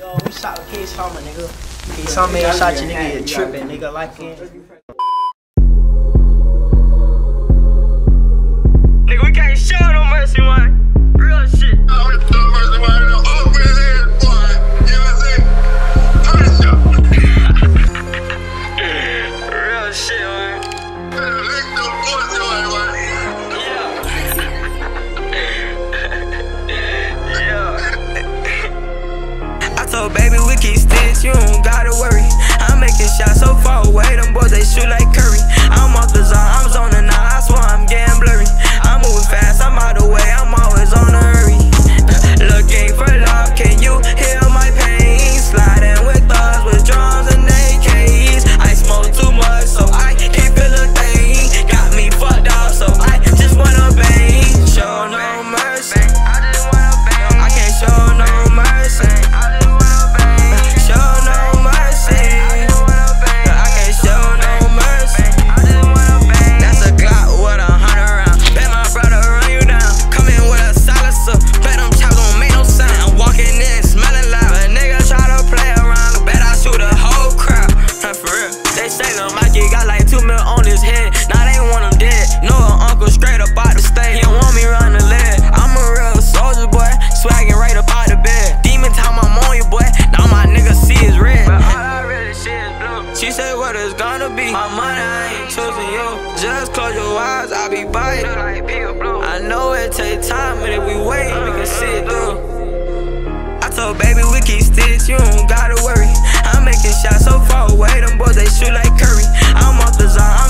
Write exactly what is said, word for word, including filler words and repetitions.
Yo, we shot with K Summer, nigga. K Summer ain't shot your nigga, you tripping, nigga, like it. Nigga, we can't show no mercy, man. Real shit. I don't show no mercy, man. No open his head, boy. You know what I'm saying? Turn it up. Real shit, man. Better lick them boys, you know what? So baby, we keep sticks, you don't gotta worry. I'm making shots so far away, them boys they shoot like Curry. I'm off the zone, I'm zoning out, I swear I'm getting blurry. I'm moving fast, I'm out the way, I'm always on a hurry. Looking for love, can you hear my pain? Sliding with thugs, with drums and A Ks. I smoke too much, so I can't feel a thing. Got me fucked up, so I just wanna bang. Show no mercy, I can't show no mercy. Got like two mil on his head, now they want him dead. No, uncle straight up out the state, he don't want me run the lead. I'm a real soldier, boy, swagging right up out the bed. Demon time I'm on you, boy, now my nigga see is red. But all I really see is blue. She said what it's gonna be, my money, I ain't choosing you. Just close your eyes, I'll be by it. I know it take time, but if we wait, we can see it through. I told baby we keep sticks, you don't gotta worry. I'm making shots so far away, them boys they shoot like Curry. I'm off the zone.